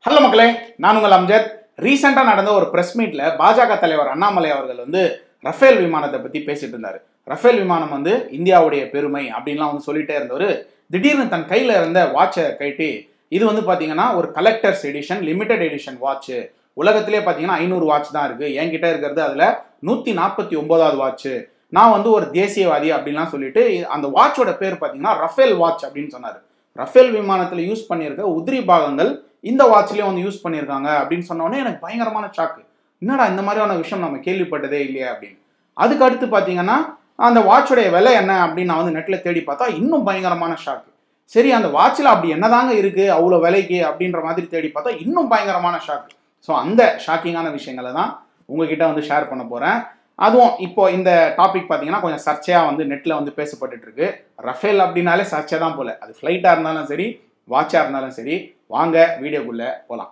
Hello மக்களே, நான் உங்கள் அம்ஜத். ரீசெண்டாக நடந்த ஒரு பிரஸ் மீட்ல பாஜக தலைவர் அண்ணாமலை அவர்கள் ரஃபேல் விமானத்தை பற்றி பேசிட்டு இருந்தார். ரஃபேல் விமானம் இந்தியாவுடைய பெருமை அப்படின்லாம் சொல்லிட்டே இருந்தவர் திடீர்னு தன் கையில் இருந்த வாட்சை கைட்டி இது பார்த்தீங்கன்னா ஒரு collectors edition, limited edition watch. உலகத்திலே பார்த்தீங்கன்னா 500 வாட்ச் தான் இருக்குது. என்கிட்ட இருக்கிறது அதில் 149வது வாட்ச். நான் ஒரு தேசியவாதி அப்படின்லாம் சொல்லிட்டு அந்த வாட்சோட பேர் பார்த்தீங்கன்னா ரஃபேல் வாட்ச் அப்படின்னு சொன்னார். ரஃபேல் விமானத்தில் யூஸ் பண்ணியிருக்க உதிரி பாகங்கள் இந்த வாட்ச்லேயும் யூஸ் பண்ணியிருக்காங்க அப்படின்னு சொன்னோடனே எனக்கு பயங்கரமான ஷாக்கு. என்னடா இந்த மாதிரியான விஷயம் நம்ம கேள்விப்பட்டதே இல்லையா அப்படின்னு. அதுக்கு அடுத்து பார்த்தீங்கன்னா அந்த வாட்சோடைய விலை என்ன அப்படின்னு நான் நெட்டில் தேடி பார்த்தா இன்னும் பயங்கரமான ஷாக்கு. சரி, அந்த வாட்சில் அப்படி என்னதாங்க இருக்குது அவ்வளோ விலைக்கு அப்படின்ற மாதிரி தேடி பார்த்தா இன்னும் பயங்கரமான ஷாக்கு. ஸோ அந்த ஷாக்கிங்கான விஷயங்களை தான் உங்ககிட்ட ஷேர் பண்ண போகிறேன். அதுவும் இப்போ இந்த டாபிக் பார்த்தீங்கன்னா கொஞ்சம் சர்ச்சையாக நெட்டில் பேசப்பட்டு இருக்கு. ரஃபேல் அப்படின்னாலே சர்ச்சை தான் போல. அது ஃப்ளைட்டாக இருந்தாலும் சரி, வாட்சாக இருந்தாலும் சரி. வாங்க வீடியோக்குள்ள போகலாம்.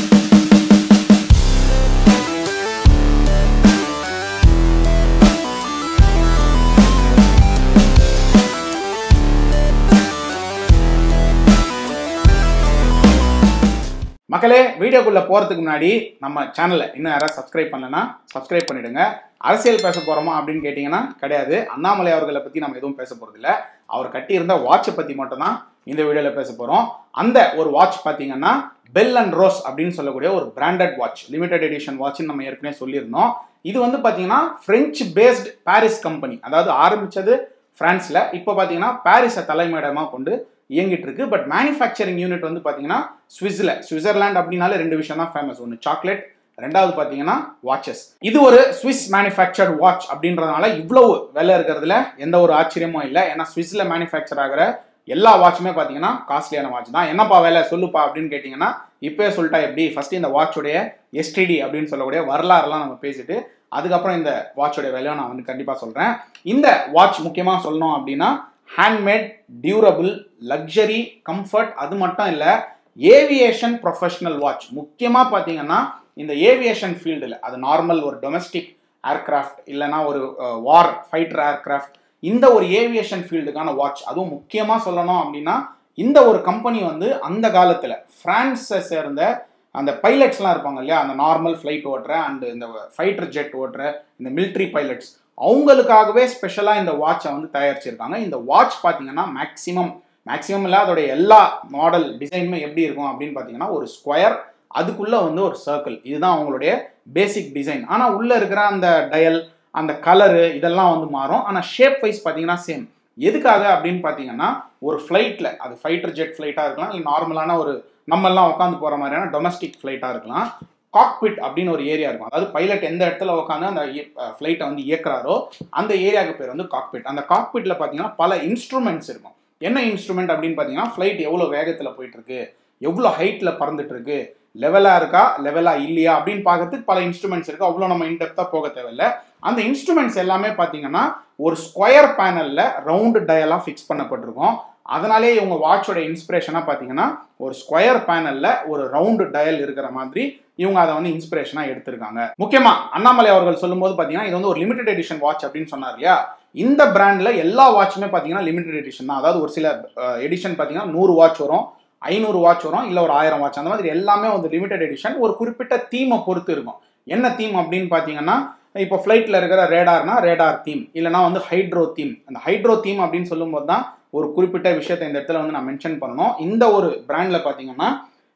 மக்களே, வீடியோக்குள்ள போறதுக்கு முன்னாடி நம்ம சேனலை இன்னும் யாராவது சப்ஸ்கிரைப் பண்ணலன்னா சப்ஸ்கிரைப் பண்ணிடுங்க. அரசியல் பேச போறோமா அப்படின்னு கேட்டீங்கன்னா கிடையாது. அண்ணாமலை அவர்களை பத்தி நம்ம எதுவும் பேச போறது இல்லை. அவர் கட்டியிருந்த வாட்சை பத்தி மட்டும் தான் இந்த வீடியோல பேச போறோம். அந்த ஒரு வாட்ச் பாத்தீங்கன்னா பெல் அண்ட் ரோஸ் அப்படின்னு சொல்லக்கூடிய ஒரு branded watch, limited edition watch நம்ம ஏற்கனவே சொல்லியிருந்தோம். இது பாத்தீங்கன்னா பிரெஞ்சு பேஸ்ட் பாரிஸ் கம்பெனி. அதாவது ஆரம்பிச்சது பிரான்ஸ்ல, இப்போ பாத்தீங்கன்னா பாரிஸை தலைமையிடமா கொண்டு இயங்கிட்டு இருக்கு. பட் மேனுஃபேக்சரிங் யூனிட் பாத்தீங்கன்னா சுவிட்சர்லாந்து அப்படின்னாலே ரெண்டு விஷயம் தான் ஃபேமஸ். ஒன்று சாக்லேட், ரெண்டாவது பாத்தீங்கன்னா வாட்சஸ். இது ஒரு ஸ்விஸ் மேனுஃபேக்சர்ட் வாட்ச் அப்படின்றதுனால இவ்வளவு விலை இருக்கிறதுல எந்த ஒரு ஆச்சரியமும் இல்லை. ஏன்னா ஸ்விஸ்ல மேனுஃபேக்சர் ஆகிற எல்லா வாட்சுமே பாத்தீங்கன்னா காஸ்ட்லியான வாட்ச் தான். என்னப்பா வேலை சொல்லுப்பா அப்படின்னு கேட்டீங்கன்னா இப்பவே சொல்லிட்டா எப்படி. ஃபர்ஸ்ட் இந்த வாட்சோடைய எஸ்டிடி அப்படின்னு சொல்லக்கூடிய வரலாறுலாம் நம்ம பேசிட்டு அதுக்கப்புறம் இந்த வாட்சோடைய விலையை நான் கண்டிப்பா சொல்றேன். இந்த வாட்ச் முக்கியமா சொல்லணும் அப்படின்னா ஹேண்ட்மேட், டியூரபிள், லக்ஸரி, கம்ஃபர்ட், அது மட்டும் இல்லை ஏவியேஷன் ப்ரொஃபஷனல் வாட்ச். முக்கியமாக பார்த்தீங்கன்னா இந்த ஏவியேஷன் ஃபீல்டில், அது நார்மல் ஒரு டொமஸ்டிக் ஏர்கிராஃப்ட் இல்லைனா ஒரு வார் ஃபைட்டர் ஏர்கிராஃப்ட், இந்த ஒரு ஏவியேஷன் ஃபீல்டுக்கான வாட்ச். அதுவும் முக்கியமாக சொல்லணும் அப்படின்னா இந்த ஒரு கம்பெனி அந்த காலத்தில் பிரான்ஸை சேர்ந்த அந்த பைலட்ஸ்லாம் இருப்பாங்க இல்லையா, அந்த நார்மல் ஃப்ளைட் ஓட்டுற அண்ட் இந்த ஃபைட்டர் ஜெட் ஓட்டுற இந்த மிலிட்ரி பைலட்ஸ், அவங்களுக்காகவே ஸ்பெஷலாக இந்த வாட்சை தயாரிச்சிருக்காங்க. இந்த வாட்ச் பார்த்தீங்கன்னா மேக்ஸிமம் இல்லை, அதோடைய எல்லா மாடல் டிசைனுமே எப்படி இருக்கும் அப்படின்னு பார்த்தீங்கன்னா ஒரு ஸ்கொயர், அதுக்குள்ளே ஒரு சர்க்கிள். இதுதான் அவங்களுடைய பேசிக் டிசைன். ஆனால் உள்ளே இருக்கிற அந்த டயல், அந்த கலரு இதெல்லாம் மாறும். ஆனால் ஷேப் வைஸ் பார்த்தீங்கன்னா சேம். எதுக்காக அப்படின்னு பார்த்தீங்கன்னா ஒரு ஃப்ளைட்டில், அது ஃபைட்டர் ஜெட் ஃப்ளைட்டாக இருக்கலாம், இல்லை நார்மலான ஒரு நம்மெல்லாம் உட்காந்து போகிற மாதிரியான டொமஸ்டிக் ஃப்ளைட்டாக இருக்கலாம். காக்பிட் அப்படின்னு ஒரு ஏரியா இருக்கும். அதாவது பைலட் எந்த இடத்துல உட்காந்து அந்த ஃப்ளைட்டை இயக்குறாரோ அந்த ஏரியாவுக்கு பேர் காக்பிட். அந்த காக்பிட்ல பார்த்தீங்கன்னா பல இன்ஸ்ட்ருமெண்ட்ஸ் இருக்கும். என்ன இன்ஸ்ட்ருமெண்ட் அப்படின்னு பார்த்தீங்கன்னா ஃப்ளைட் எவ்வளோ வேகத்தில் போயிட்டு இருக்கு, எவ்வளோ ஹைட்டில் பறந்துட்டு இருக்கு, லெவலாக இருக்கா லெவலாக இல்லையா அப்படின்னு பார்க்கறதுக்கு பல இன்ஸ்ட்ருமெண்ட்ஸ் இருக்கு. அவ்வளோ நம்ம இன்டெப்த்தாக போக தேவையில்லை. அந்த இன்ஸ்ட்ருமெண்ட்ஸ் எல்லாமே பார்த்தீங்கன்னா ஒரு ஸ்கொயர் பேனலில் ரவுண்டு டயலாக ஃபிக்ஸ் பண்ணப்பட்டிருக்கும். அதனாலே இவங்க வாட்சோட இன்ஸ்பிரேஷனாக பார்த்தீங்கன்னா ஒரு ஸ்கொயர் பேனலில் ஒரு ரவுண்டு டயல் இருக்கிற மாதிரி இவங்க அதை இன்ஸ்பிரேஷனாக எடுத்திருக்காங்க. முக்கியமாக அண்ணாமலை அவர்கள் சொல்லும்போது பார்த்தீங்கன்னா இது ஒரு லிமிடெட் எடிஷன் வாட்ச் அப்படின்னு சொன்னார் இல்லையா. இந்த பிராண்டில் எல்லா வாட்சுமே பார்த்தீங்கன்னா லிமிடெட் எடிஷன் தான். அதாவது ஒரு சில எடிஷன் பார்த்தீங்கன்னா 100 வாட்ச் வரும், 500 வாட்ச் வரும், இல்லை ஒரு 1000 வாட்ச், அந்த மாதிரி எல்லாமே லிமிடெட் எடிஷன். ஒரு குறிப்பிட்ட தீமை பொறுத்து இருக்கும். என்ன தீம் அப்படின்னு பார்த்தீங்கன்னா இப்போ ஃப்ளைட்டில் இருக்கிற ரேடார்னா ரேடார் தீம், இல்லைனா ஹைட்ரோ தீம். அந்த ஹைட்ரோ தீம் அப்படின்னு சொல்லும்போது தான் ஒரு குறிப்பிட்ட விஷயத்தை இந்த இடத்துல நான் மென்ஷன் பண்ணணும். இந்த ஒரு பிராண்டில் பார்த்தீங்கன்னா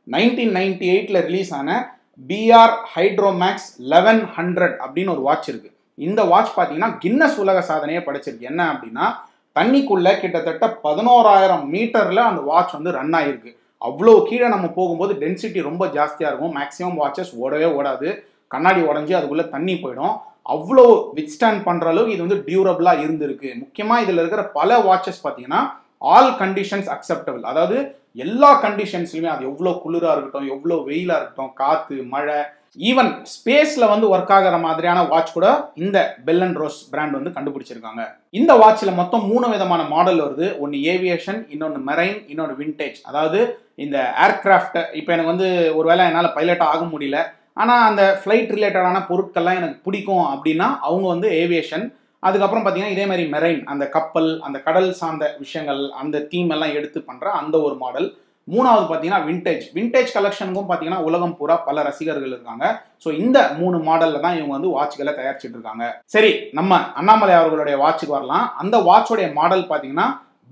1998ல் ரிலீஸ் ஆன பிஆர் ஹைட்ரோமேக்ஸ் 1100 அப்படின்னு ஒரு வாட்ச் இருக்கு. இந்த வாட்ச் பார்த்தீங்கன்னா கின்னஸ் உலக சாதனையை படைச்சிருக்கு. என்ன அப்படின்னா தண்ணிக்குள்ள கிட்டத்தட்ட 11,000 மீட்டர்ல அந்த வாட்ச் ரன் ஆயிருக்கு. அவ்வளோ கீழே நம்ம போகும்போது டென்சிட்டி ரொம்ப ஜாஸ்தியாக இருக்கும். மேக்ஸிமம் வாட்சஸ் ஓடவே ஓடாது, கண்ணாடி உடஞ்சி அதுக்குள்ள தண்ணி போயிடும். அவ்வளோ வித்ஸ்டாண்ட் பண்ற அளவுக்கு இது டியூரபிளா இருந்திருக்கு. முக்கியமாக இதில் இருக்கிற பல வாட்சஸ் பார்த்தீங்கன்னா ஆல் கண்டிஷன்ஸ் அக்செப்டபிள். அதாவது எல்லா கண்டிஷன்ஸ்லையுமே, அது எவ்வளோ குளிராக இருக்கட்டும், எவ்வளோ வெயிலாக இருக்கட்டும், காற்று, மழை, ஈவன் ஸ்பேஸ்ல ஒர்க் ஆகிற மாதிரியான வாட்ச் கூட இந்த பெல் அண்ட் ரோஸ் பிராண்ட் கண்டுபிடிச்சிருக்காங்க. இந்த வாட்ச்ல மொத்தம் 3 விதமான மாடல் வருது. ஒன்று ஏவியேஷன், இன்னொன்று மெரைன், இன்னொன்று விண்டேஜ். அதாவது இந்த ஏர்கிராஃப்ட், இப்போ எனக்கு ஒருவேளை என்னால் பைலட் ஆக முடியல, ஆனால் அந்த ஃப்ளைட் ரிலேட்டடான பொருட்கள்லாம் எனக்கு பிடிக்கும் அப்படின்னா அவங்க ஏவியேஷன். அதுக்கப்புறம் பார்த்தீங்கன்னா இதே மாதிரி மெரைன், அந்த கப்பல், அந்த கடல் சார்ந்த விஷயங்கள், அந்த தீம் எல்லாம் எடுத்து பண்ணுற அந்த ஒரு மாடல். மூணாவது பார்த்தீங்கன்னா விண்டேஜ் கலெக்ஷனுக்கும் பார்த்தீங்கன்னா உலகம் பூரா பல ரசிகர்கள் இருக்காங்க. ஸோ இந்த 3 மாடலில் தான் இவங்க வந்து வாட்ச்களை தயாரிச்சுட்டு இருக்காங்க. சரி, நம்ம அண்ணாமலை அவர்களுடைய வாட்சுக்கு வரலாம். அந்த வாட்சோடைய மாடல் பார்த்தீங்கன்னா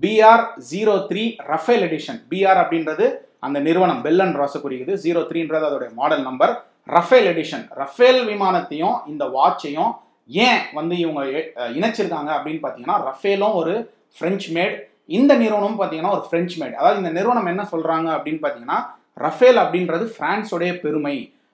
BR03 ரஃபேல் எடிஷன். BR அப்படின்றது அந்த நிறுவனம் பெல் அண்ட் ராஸை குறிக்குது, 03ன்றது அதோடைய model number. Rafale edition, Rafale விமானத்தையும் இந்த வாட்சையும் ஏன் வந்து இவங்க இணைச்சிருக்காங்க அப்படின்னு பார்த்தீங்கன்னா, ரஃபேலும் ஒரு பிரெஞ்ச் மேட், இந்த நிறுவனம் பார்த்தீங்கன்னா ஒரு பிரெஞ்ச் மேட். அதாவது இந்த நிறுவனம் என்ன சொல்றாங்க அப்படின்னு பார்த்தீங்கன்னா, ரஃபேல் அப்படின்றது பிரான்ஸோடைய பெருமை.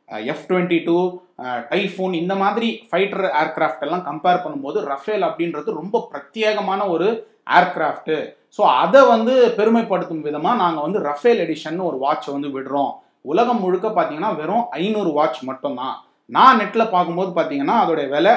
F-22 டைஃபூன் இந்த மாதிரி ஃபைட்டர் ஏர்கிராஃப்ட் எல்லாம் கம்பேர் பண்ணும்போது ரஃபேல் அப்படின்றது ரொம்ப பிரத்யேகமான ஒரு ஏர்கிராஃப்ட். ஸோ அதை வந்து பெருமைப்படுத்தும் விதமாக நாங்கள் வந்து ரஃபேல் எடிஷன் ஒரு வாட்ச் வந்து விடுறோம். உலகம் முழுக்க பார்த்தீங்கன்னா வெறும் 500 வாட்ச் மட்டும்தான். நான் நெட்டில் பார்க்கும்போது பார்த்தீங்கன்னா அதோடைய விலை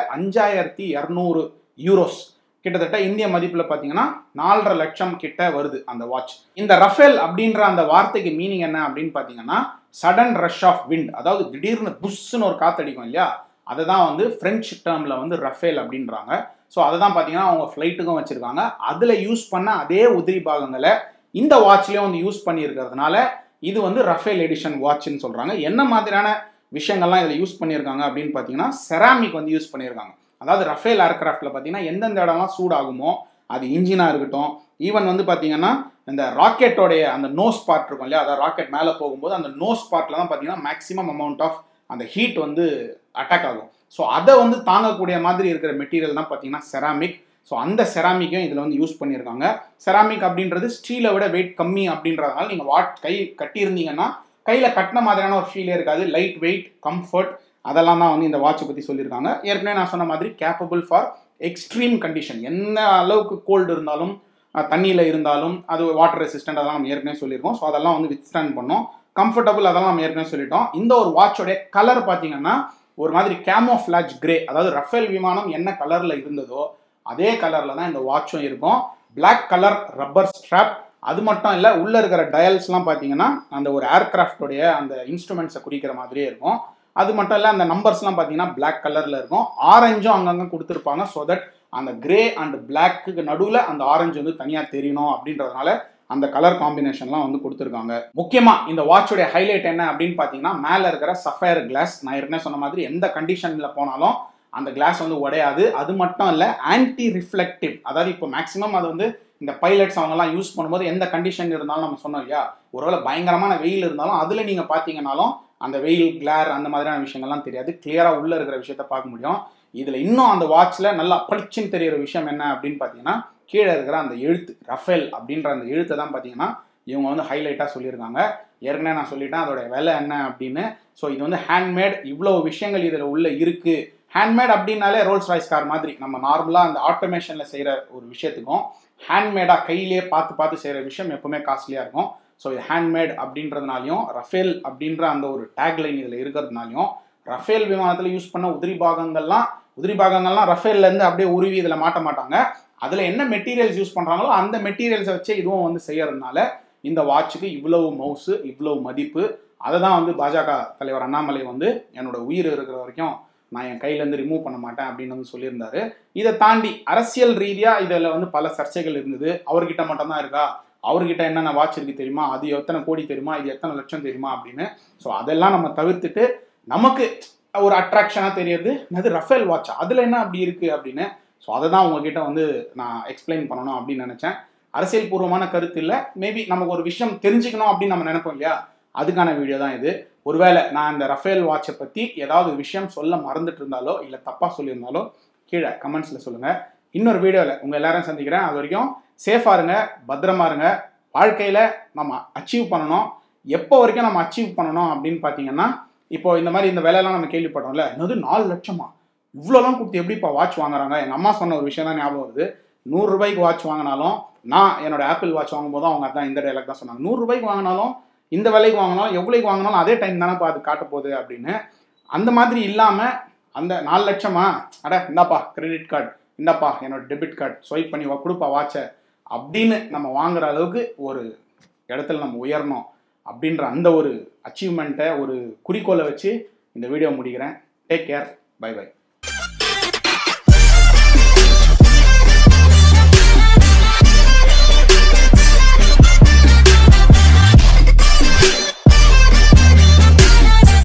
5200 யூரோஸ், கிட்டத்தட்ட இந்திய மதிப்பில் பார்த்தீங்கன்னா 4.5 லட்சம் கிட்ட வருது அந்த வாட்ச். இந்த ரஃபேல் அப்படின்ற அந்த வார்த்தைக்கு மீனிங் என்ன அப்படின்னு பார்த்தீங்கன்னா, சடன் ரஷ் ஆஃப் விண்ட், அதாவது திடீர்னு புஷ்ன்னு ஒரு காத்தடிக்கும் இல்லையா, அதை தான் வந்து பிரெஞ்சு டேர்மில் வந்து ரஃபேல் அப்படின்றாங்க. ஸோ அதை தான் பார்த்தீங்கன்னா அவங்க ஃப்ளைட்டுக்கும் வச்சுருக்காங்க. அதில் யூஸ் பண்ண அதே உதிரி பாகங்களை இந்த வாட்ச்லேயும் வந்து யூஸ் பண்ணியிருக்கிறதுனால இது வந்து ரஃபேல் எடிஷன் வாட்ச்னு சொல்கிறாங்க. என்ன மாதிரியான விஷயங்கள்லாம் இதில் யூஸ் பண்ணியிருக்காங்க அப்படின்னு பார்த்தீங்கன்னா, செராமிக் வந்து யூஸ் பண்ணியிருக்காங்க. அதாவது ரஃபேல் ஏர்கிராஃப்டில் பார்த்தீங்கன்னா எந்தெந்த இடம்லாம் சூடாகுமோ, அது இன்ஜினாக இருக்கட்டும், ஈவன் வந்து பார்த்தீங்கன்னா இந்த ராக்கெட்டோடைய அந்த நோஸ் பார்ட் இருக்கும் இல்லையா, அதாவது ராக்கெட் மேலே போகும்போது அந்த நோஸ் பார்ட்டில் தான் பார்த்தீங்கன்னா மேக்ஸிமம் அமௌண்ட் ஆஃப் அந்த ஹீட் வந்து அட்டாக் ஆகும். ஸோ அதை வந்து தாங்கக்கூடிய மாதிரி இருக்கிற மெட்டீரியல் தான் பார்த்தீங்கன்னா செராமிக். ஸோ அந்த செராமிக்கையும் இதில் வந்து யூஸ் பண்ணியிருக்காங்க. செராமிக் அப்படின்றது ஸ்டீலை விட வெயிட் கம்மி அப்படின்றதுனால நீங்கள் கை கட்டியிருந்தீங்கன்னா கையில் கட்டின மாதிரியான ஒரு ஃபீலே இருக்காது. லைட் வெயிட், கம்ஃபர்ட், அதெல்லாம் தான் வந்து இந்த வாட்சை பற்றி சொல்லியிருக்காங்க. ஏற்கனவே நான் சொன்ன மாதிரி கேப்பபிள் ஃபார் எக்ஸ்ட்ரீம் கண்டிஷன், என்ன அளவுக்கு கோல்டு இருந்தாலும் தண்ணியில் இருந்தாலும் அது வாட்டர் ரெசிஸ்டன்ட், அதெல்லாம் நம்ம ஏற்கனவே சொல்லியிருக்கோம். ஸோ அதெல்லாம் வந்து வித்ஸ்டாண்ட் பண்ணோம். கம்ஃபர்டபுள், அதெல்லாம் நம்ம ஏற்கனவே சொல்லிட்டோம். இந்த ஒரு வாட்சோடைய கலர் பார்த்தீங்கன்னா ஒரு மாதிரி கேமோஃப்ளாஜ் கிரே, அதாவது ரஃபேல் விமானம் என்ன கலரில் இருந்ததோ அதே கலரில் தான் இந்த வாட்சும் இருக்கும். பிளாக் கலர் ரப்பர் ஸ்ட்ராப், அது மட்டும் இல்லை உள்ளே இருக்கிற டயல்ஸ்லாம் பார்த்தீங்கன்னா அந்த ஒரு ஏர்கிராஃப்டோடைய அந்த இன்ஸ்ட்ருமெண்ட்ஸை குறிக்கிற மாதிரியே இருக்கும். அது மட்டும் இல்லை அந்த நம்பர்ஸ்லாம் பார்த்தீங்கன்னா பிளாக் கலரில் இருக்கும். ஆரஞ்சும் அங்கங்கே கொடுத்துருப்பாங்க. ஸோ தட் அந்த கிரே அண்ட் பிளாக்கு நடுவில் அந்த ஆரஞ்சு வந்து தனியாக தெரியணும் அப்படின்றதுனால அந்த கலர் காம்பினேஷன்லாம் வந்து கொடுத்துருக்காங்க. முக்கியமாக இந்த வாட்சோடைய ஹைலைட் என்ன அப்படின்னு பார்த்தீங்கன்னா, மேலே இருக்கிற சஃபயர் கிளாஸ். நான் ஏற்கனவே சொன்ன மாதிரி எந்த கண்டிஷனில் போனாலும் அந்த கிளாஸ் வந்து உடையாது. அது மட்டும் இல்லை, ஆன்டி ரிஃப்ளெக்டிவ், அதாவது இப்போ மேக்ஸிமம் அது வந்து இந்த பைலட்ஸ் அவங்கெல்லாம் யூஸ் பண்ணும்போது எந்த கண்டிஷன் இருந்தாலும் நம்ம சொன்னோம் இல்லையா, ஒருவேளை பயங்கரமான வெயில் இருந்தாலும் அதில் நீங்கள் பார்த்தீங்கன்னாலும் அந்த வெயில் கிளார் அந்த மாதிரியான விஷயங்கள்லாம் தெரியாது. கிளியராக உள்ளே இருக்கிற விஷயத்த பார்க்க முடியும். இதில் இன்னும் அந்த வாட்சில் நல்லா பளிச்சுன்னு தெரிகிற விஷயம் என்ன அப்படின்னு பார்த்தீங்கன்னா, கீழே இருக்கிற அந்த எழுத்து ரஃபேல் அப்படின்ற அந்த எழுத்தை தான் பார்த்தீங்கன்னா இவங்க வந்து ஹைலைட்டாக சொல்லியிருக்காங்க. ஏற்கனவே நான் சொல்லிட்டேன் அதோட விலை என்ன அப்படின்னு. ஸோ இது வந்து ஹேண்ட்மேட், இவ்வளோ விஷயங்கள் இதில் உள்ளே இருக்குது. ஹேண்ட்மேட் அப்படின்னாலே ரோல்ஸ் ராய்ஸ் கார் மாதிரி நம்ம நார்மலாக அந்த ஆட்டோமேஷனில் செய்கிற ஒரு விஷயத்துக்கும் ஹேண்ட்மேடாக கையிலே பார்த்து செய்கிற விஷயம் எப்பவுமே காஸ்ட்லியாக இருக்கும். ஸோ இது ஹேண்ட்மேட் அப்படின்றதுனாலையும் ரஃபேல் அப்படின்ற அந்த ஒரு டேக்லைன் இதில் இருக்கிறதுனாலையும் ரஃபேல் விமானத்தில் யூஸ் பண்ண உதிரி பாகங்கள்லாம் ரஃபேல்லேருந்து அப்படியே உருவி இதில் மாட்ட மாட்டாங்க. அதில் என்ன மெட்டீரியல்ஸ் யூஸ் பண்ணுறாங்களோ அந்த மெட்டீரியல்ஸை வச்சே இதுவும் வந்து செய்யறதுனால இந்த வாட்சுக்கு இவ்வளவு மவுசு, இவ்வளவு மதிப்பு. அதை தான் வந்து பாஜக தலைவர் அண்ணாமலை வந்து என்னோட உயிர் இருக்கிற வரைக்கும் நான் என் கையிலேருந்து ரிமூவ் பண்ண மாட்டேன் அப்படின்னு வந்து சொல்லியிருந்தாரு. இதை தாண்டி அரசியல் ரீதியாக இதில் வந்து பல சர்ச்சைகள் இருந்தது. அவர்கிட்ட மட்டும்தான் இருக்கா, அவர்கிட்ட என்னென்ன வாட்ச் இருக்கு தெரியுமா, அது எத்தனை கோடி தெரியுமா, இது எத்தனை லட்சம் தெரியுமா அப்படின்னு. ஸோ அதெல்லாம் நம்ம தவிர்த்துட்டு நமக்கு ஒரு அட்ராக்ஷனாக தெரியுது அது ரஃபேல் வாட்ச், அதில் என்ன அப்படி இருக்குது அப்படின்னு. ஸோ அதை தான் உங்ககிட்ட வந்து நான் எக்ஸ்பிளைன் பண்ணணும் அப்படின்னு நினச்சேன். அரசியல் பூர்வமான கருத்து இல்லை, மேபி நமக்கு ஒரு விஷயம் தெரிஞ்சுக்கணும் அப்படின்னு நம்ம நினைப்போம் இல்லையா, அதுக்கான வீடியோ தான் இது. ஒருவேளை நான் இந்த ரஃபேல் வாட்சை பற்றி ஏதாவது விஷயம் சொல்ல மறந்துட்டு இருந்தாலோ இல்லை தப்பாக சொல்லியிருந்தாலோ கீழே கமெண்ட்ஸில் சொல்லுங்கள். இன்னொரு வீடியோவில் உங்கள் எல்லாரும் சந்திக்கிறேன். அது வரைக்கும் சேஃபாக இருங்க, பத்திரமா இருங்க. வாழ்க்கையில் நம்ம அச்சீவ் பண்ணணும். எப்போ வரைக்கும் நம்ம அச்சீவ் பண்ணணும் அப்படின்னு பார்த்தீங்கன்னா, இப்போ இந்த மாதிரி இந்த விலையெல்லாம் நம்ம கேள்விப்பட்டோம்ல, என்னது 4 லட்சமா, இவ்வளோலாம் கொடுத்து எப்படிப்பா வாட்ச் வாங்குறாங்க. எங்கள் அம்மா சொன்ன ஒரு விஷயம் தான் ஞாபகம் வருது. 100 ரூபாய்க்கு வாட்ச் வாங்கினாலும், நான் என்னோட ஆப்பிள் வாட்ச் வாங்கும்போது அவங்க அதான் இந்த டைலாக் தான் சொன்னாங்க, 100 ரூபாய்க்கு வாங்கினாலும் இந்த விலைக்கு வாங்கினாலும் எவ்வளோக்கு வாங்கினாலும் அதே டைம் தானே அது காட்ட போகுது அப்படின்னு. அந்த மாதிரி இல்லாமல் அந்த 4 லட்சமா, அட இந்தாப்பா கிரெடிட் கார்டு, இந்தாப்பா என்னோட டெபிட் கார்டு, ஸ்வைப் பண்ணி கொடுப்பா வாட்சை அப்படின்னு நம்ம வாங்குற அளவுக்கு ஒரு இடத்துல நம்ம உயரணும் அப்படின்ற அந்த ஒரு அச்சீவ்மெண்ட்டை, ஒரு குறிக்கோளை வச்சு இந்த வீடியோ முடிக்கிறேன். Take care, bye by.